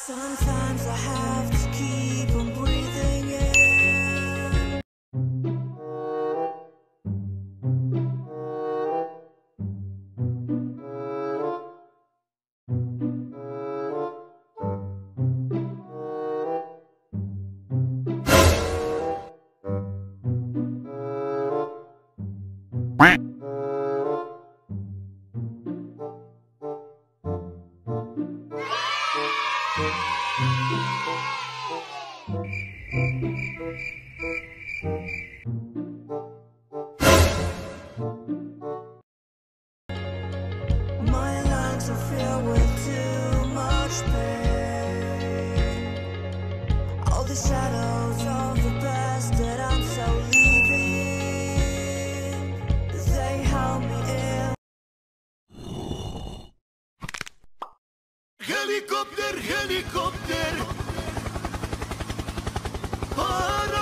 Sometimes I have to keep on breathing in. My lungs are filled with too much pain. All the shadows of the past that I'm so leaving, they held me in. Helikopter, helikopter, para